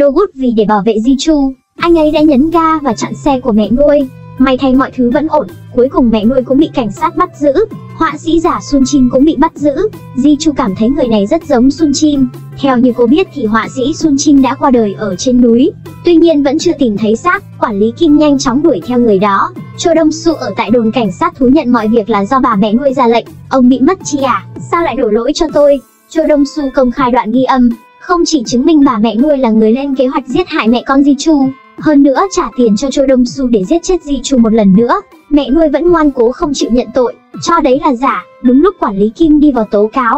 Dowood vì để bảo vệ Ji-chu, anh ấy đã nhấn ga và chặn xe của mẹ nuôi. May thay mọi thứ vẫn ổn, cuối cùng mẹ nuôi cũng bị cảnh sát bắt giữ. Họa sĩ giả Sun Chin cũng bị bắt giữ. Ji-chu cảm thấy người này rất giống Sun Chin. Theo như cô biết thì họa sĩ Sun Chin đã qua đời ở trên núi. Tuy nhiên vẫn chưa tìm thấy xác, quản lý Kim nhanh chóng đuổi theo người đó. Cho Dong-su ở tại đồn cảnh sát thú nhận mọi việc là do bà mẹ nuôi ra lệnh. Ông bị mất chi à? Sao lại đổ lỗi cho tôi? Cho Dong-su công khai đoạn ghi âm, không chỉ chứng minh bà mẹ nuôi là người lên kế hoạch giết hại mẹ con Ji-chu, hơn nữa trả tiền cho Cho Dong-su để giết chết Ji-chu một lần nữa. Mẹ nuôi vẫn ngoan cố không chịu nhận tội, cho đấy là giả. Đúng lúc quản lý Kim đi vào tố cáo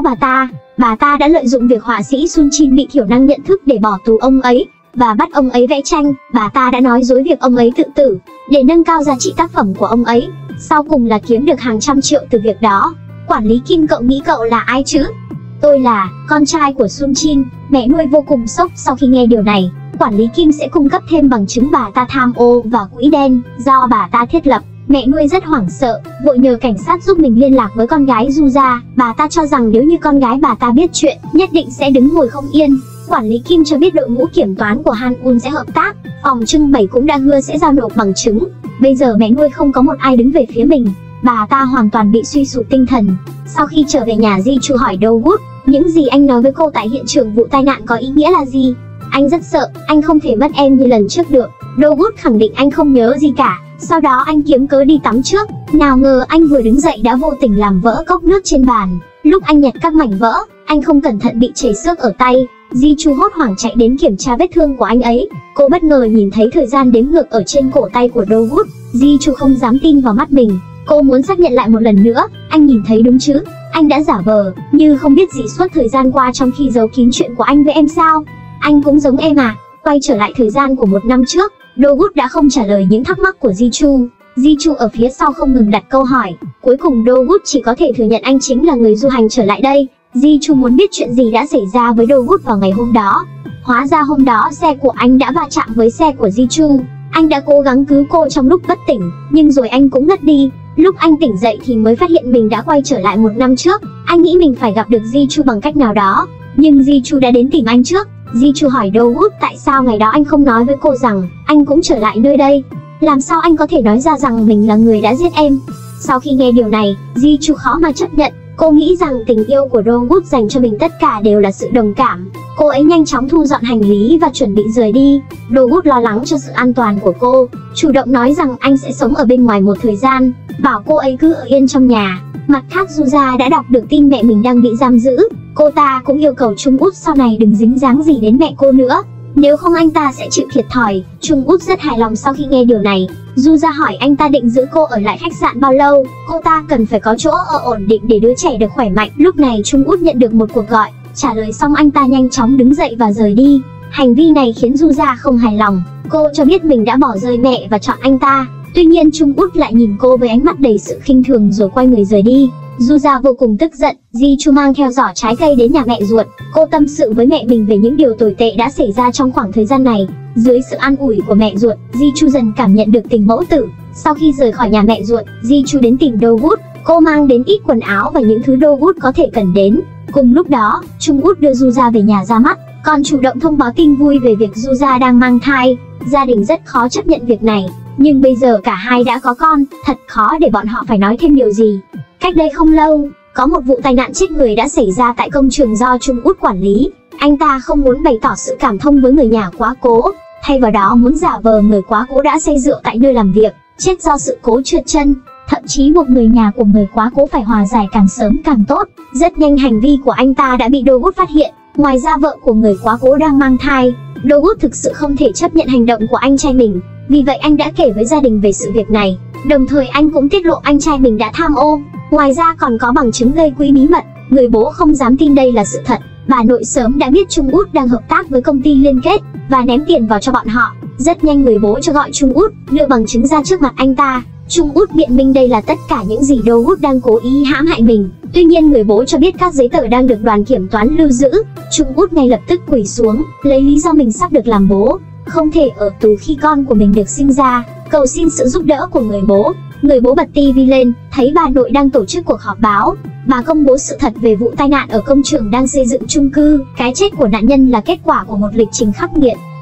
bà ta đã lợi dụng việc họa sĩ Sun Chin bị thiểu năng nhận thức để bỏ tù ông ấy và bắt ông ấy vẽ tranh. Bà ta đã nói dối việc ông ấy tự tử để nâng cao giá trị tác phẩm của ông ấy, sau cùng là kiếm được hàng trăm triệu từ việc đó. Quản lý Kim, cậu nghĩ cậu là ai chứ? Tôi là con trai của Sun Chin. Mẹ nuôi vô cùng sốc sau khi nghe điều này. Quản lý Kim sẽ cung cấp thêm bằng chứng bà ta tham ô và quỹ đen do bà ta thiết lập. Mẹ nuôi rất hoảng sợ, vội nhờ cảnh sát giúp mình liên lạc với con gái Juja. Bà ta cho rằng nếu như con gái bà ta biết chuyện, nhất định sẽ đứng ngồi không yên. Quản lý Kim cho biết đội ngũ kiểm toán của Han-un sẽ hợp tác. Phòng trưng bày cũng đã hứa sẽ giao nộp bằng chứng. Bây giờ mẹ nuôi không có một ai đứng về phía mình. Bà ta hoàn toàn bị suy sụp tinh thần. Sau khi trở về nhà, Ji-chu hỏi Dowood, những gì anh nói với cô tại hiện trường vụ tai nạn có ý nghĩa là gì? Anh rất sợ, anh không thể mất em như lần trước được. Dowood khẳng định anh không nhớ gì cả. Sau đó anh kiếm cớ đi tắm trước. Nào ngờ anh vừa đứng dậy đã vô tình làm vỡ cốc nước trên bàn. Lúc anh nhặt các mảnh vỡ, anh không cẩn thận bị chảy xước ở tay. Ji-chu hốt hoảng chạy đến kiểm tra vết thương của anh ấy. Cô bất ngờ nhìn thấy thời gian đếm ngược ở trên cổ tay của Dowood. Ji-chu không dám tin vào mắt mình. Cô muốn xác nhận lại một lần nữa. Anh nhìn thấy đúng chứ? Anh đã giả vờ như không biết gì suốt thời gian qua trong khi giấu kín chuyện của anh với em sao? Anh cũng giống em à? Quay trở lại thời gian của một năm trước, Dowood đã không trả lời những thắc mắc của Ji-chu. Ji-chu ở phía sau không ngừng đặt câu hỏi. Cuối cùng Dowood chỉ có thể thừa nhận anh chính là người du hành trở lại đây. Ji-chu muốn biết chuyện gì đã xảy ra với Dowood vào ngày hôm đó. Hóa ra hôm đó xe của anh đã va chạm với xe của Ji-chu. Anh đã cố gắng cứu cô trong lúc bất tỉnh, nhưng rồi anh cũng ngất đi. Lúc anh tỉnh dậy thì mới phát hiện mình đã quay trở lại một năm trước. Anh nghĩ mình phải gặp được Ji-chu bằng cách nào đó, nhưng Ji-chu đã đến tìm anh trước. Ji-chu hỏi Dowood tại sao ngày đó anh không nói với cô rằng anh cũng trở lại nơi đây. Làm sao anh có thể nói ra rằng mình là người đã giết em? Sau khi nghe điều này, Ji-chu khó mà chấp nhận. Cô nghĩ rằng tình yêu của Dowood dành cho mình tất cả đều là sự đồng cảm. Cô ấy nhanh chóng thu dọn hành lý và chuẩn bị rời đi. Dowood lo lắng cho sự an toàn của cô, chủ động nói rằng anh sẽ sống ở bên ngoài một thời gian, bảo cô ấy cứ ở yên trong nhà. Mặt khác, Juja đã đọc được tin mẹ mình đang bị giam giữ. Cô ta cũng yêu cầu Trung Út sau này đừng dính dáng gì đến mẹ cô nữa, nếu không anh ta sẽ chịu thiệt thòi. Trung Út rất hài lòng sau khi nghe điều này. Juja hỏi anh ta định giữ cô ở lại khách sạn bao lâu. Cô ta cần phải có chỗ ở ổn định để đứa trẻ được khỏe mạnh. Lúc này Trung Út nhận được một cuộc gọi. Trả lời xong anh ta nhanh chóng đứng dậy và rời đi. Hành vi này khiến Juja không hài lòng. Cô cho biết mình đã bỏ rơi mẹ và chọn anh ta. Tuy nhiên Trung Út lại nhìn cô với ánh mắt đầy sự khinh thường rồi quay người rời đi. Juja vô cùng tức giận. Ji-chu mang theo giỏ trái cây đến nhà mẹ ruột. Cô tâm sự với mẹ mình về những điều tồi tệ đã xảy ra trong khoảng thời gian này. Dưới sự an ủi của mẹ ruột, Ji-chu dần cảm nhận được tình mẫu tử. Sau khi rời khỏi nhà mẹ ruột, Ji-chu đến tìm Dowood. Cô mang đến ít quần áo và những thứ Dowood có thể cần đến. Cùng lúc đó, Trung Út đưa Juja về nhà ra mắt, còn chủ động thông báo tin vui về việc Juja đang mang thai. Gia đình rất khó chấp nhận việc này, nhưng bây giờ cả hai đã có con, thật khó để bọn họ phải nói thêm điều gì. Cách đây không lâu, có một vụ tai nạn chết người đã xảy ra tại công trường do Trung Út quản lý. Anh ta không muốn bày tỏ sự cảm thông với người nhà quá cố, thay vào đó muốn giả vờ người quá cố đã say rượu tại nơi làm việc, chết do sự cố trượt chân. Thậm chí buộc người nhà của người quá cố phải hòa giải càng sớm càng tốt. Rất nhanh hành vi của anh ta đã bị Dowood phát hiện. Ngoài ra vợ của người quá cố đang mang thai. Dowood thực sự không thể chấp nhận hành động của anh trai mình. Vì vậy anh đã kể với gia đình về sự việc này. Đồng thời anh cũng tiết lộ anh trai mình đã tham ô. Ngoài ra còn có bằng chứng gây quỹ bí mật. Người bố không dám tin đây là sự thật. Bà nội sớm đã biết Trung Út đang hợp tác với công ty liên kết và ném tiền vào cho bọn họ. Rất nhanh người bố cho gọi Trung Út đưa bằng chứng ra trước mặt anh ta. Trung Út biện minh đây là tất cả những gì Dowood đang cố ý hãm hại mình. Tuy nhiên người bố cho biết các giấy tờ đang được đoàn kiểm toán lưu giữ. Trung Út ngay lập tức quỳ xuống, lấy lý do mình sắp được làm bố, không thể ở tù khi con của mình được sinh ra, cầu xin sự giúp đỡ của người bố. Người bố bật tivi lên, thấy bà nội đang tổ chức cuộc họp báo. Bà công bố sự thật về vụ tai nạn ở công trường đang xây dựng chung cư. Cái chết của nạn nhân là kết quả của một lịch trình khắc nghiệt.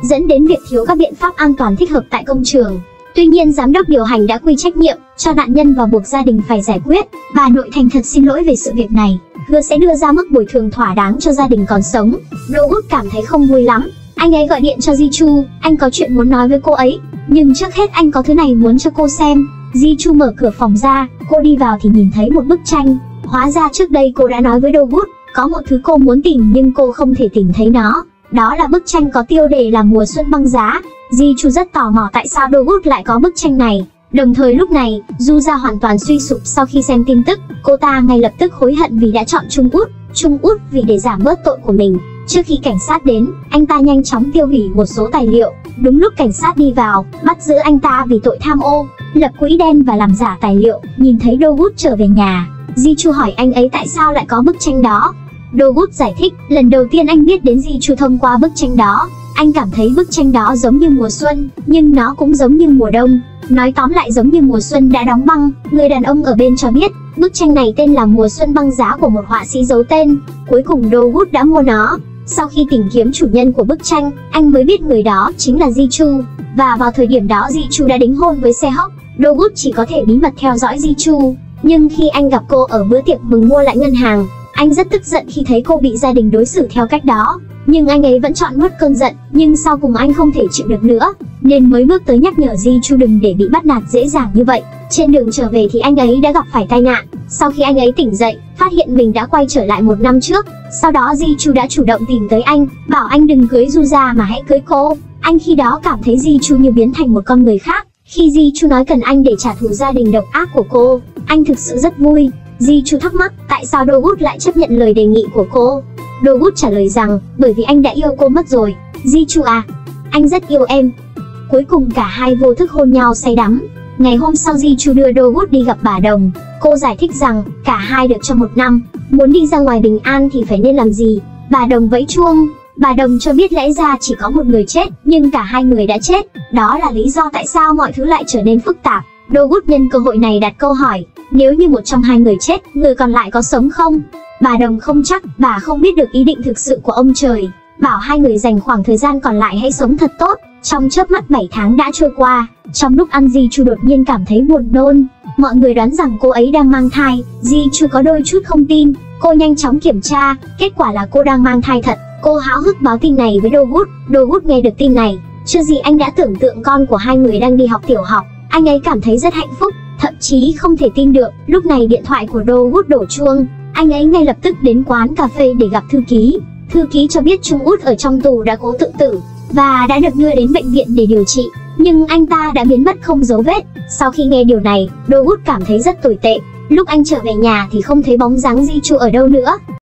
dẫn đến việc thiếu các biện pháp an toàn thích hợp tại công trường. Tuy nhiên giám đốc điều hành đã quy trách nhiệm cho nạn nhân và buộc gia đình phải giải quyết. Bà nội thành thật xin lỗi về sự việc này, hứa sẽ đưa ra mức bồi thường thỏa đáng cho gia đình còn sống. Rowood cảm thấy không vui lắm. Anh ấy gọi điện cho Ji-chu, anh có chuyện muốn nói với cô ấy. Nhưng trước hết anh có thứ này muốn cho cô xem. Ji-chu mở cửa phòng ra, cô đi vào thì nhìn thấy một bức tranh. Hóa ra trước đây cô đã nói với Rowood, có một thứ cô muốn tìm nhưng cô không thể tìm thấy nó. Đó là bức tranh có tiêu đề là Mùa Xuân Băng Giá. Ji-chu rất tò mò tại sao Rowood lại có bức tranh này. Đồng thời lúc này, Juja hoàn toàn suy sụp sau khi xem tin tức. Cô ta ngay lập tức hối hận vì đã chọn Trung Út vì để giảm bớt tội của mình. Trước khi cảnh sát đến, anh ta nhanh chóng tiêu hủy một số tài liệu. Đúng lúc cảnh sát đi vào, bắt giữ anh ta vì tội tham ô, lập quỹ đen và làm giả tài liệu. Nhìn thấy Rowood trở về nhà, Ji-chu hỏi anh ấy tại sao lại có bức tranh đó. Rowood giải thích, lần đầu tiên anh biết đến Ji-chu thông qua bức tranh đó. Anh cảm thấy bức tranh đó giống như mùa xuân, nhưng nó cũng giống như mùa đông. Nói tóm lại giống như mùa xuân đã đóng băng. Người đàn ông ở bên cho biết, bức tranh này tên là Mùa Xuân Băng Giá của một họa sĩ giấu tên. Cuối cùng Rowood đã mua nó. Sau khi tìm kiếm chủ nhân của bức tranh, anh mới biết người đó chính là Ji-chu. Và vào thời điểm đó Ji-chu đã đính hôn với Sehok. Rowood chỉ có thể bí mật theo dõi Ji-chu. Nhưng khi anh gặp cô ở bữa tiệc mừng mua lại ngân hàng, anh rất tức giận khi thấy cô bị gia đình đối xử theo cách đó. Nhưng anh ấy vẫn chọn nuốt cơn giận, nhưng sau cùng anh không thể chịu được nữa, nên mới bước tới nhắc nhở Ji-chu đừng để bị bắt nạt dễ dàng như vậy. Trên đường trở về thì anh ấy đã gặp phải tai nạn. Sau khi anh ấy tỉnh dậy, phát hiện mình đã quay trở lại một năm trước. Sau đó Ji-chu đã chủ động tìm tới anh, bảo anh đừng cưới Juja mà hãy cưới cô. Anh khi đó cảm thấy Ji-chu như biến thành một con người khác. Khi Ji-chu nói cần anh để trả thù gia đình độc ác của cô, anh thực sự rất vui. Ji-chu thắc mắc tại sao Rowood lại chấp nhận lời đề nghị của cô. Rowood trả lời rằng, bởi vì anh đã yêu cô mất rồi. Ji-chu à, anh rất yêu em. Cuối cùng cả hai vô thức hôn nhau say đắm. Ngày hôm sau Ji-chu đưa Rowood đi gặp bà Đồng. Cô giải thích rằng, cả hai được cho 1 năm, muốn đi ra ngoài bình an thì phải nên làm gì. Bà Đồng vẫy chuông. Bà Đồng cho biết lẽ ra chỉ có một người chết, nhưng cả hai người đã chết. Đó là lý do tại sao mọi thứ lại trở nên phức tạp. Rowood nhân cơ hội này đặt câu hỏi, nếu như một trong hai người chết, người còn lại có sống không? Bà Đồng không chắc, bà không biết được ý định thực sự của ông trời, bảo hai người dành khoảng thời gian còn lại hãy sống thật tốt. Trong chớp mắt 7 tháng đã trôi qua. Trong lúc ăn Ji-chu đột nhiên cảm thấy buồn nôn. Mọi người đoán rằng cô ấy đang mang thai. Ji-chu có đôi chút không tin. Cô nhanh chóng kiểm tra, kết quả là cô đang mang thai thật. Cô háo hức báo tin này với Rowood. Rowood nghe được tin này, chưa gì anh đã tưởng tượng con của hai người đang đi học tiểu học. Anh ấy cảm thấy rất hạnh phúc, thậm chí không thể tin được. Lúc này điện thoại của Rowood đổ chuông. Anh ấy ngay lập tức đến quán cà phê để gặp thư ký. Thư ký cho biết Trung Út ở trong tù đã cố tự tử và đã được đưa đến bệnh viện để điều trị, nhưng anh ta đã biến mất không dấu vết. Sau khi nghe điều này, Rowood cảm thấy rất tồi tệ. Lúc anh trở về nhà thì không thấy bóng dáng Ji-chu ở đâu nữa.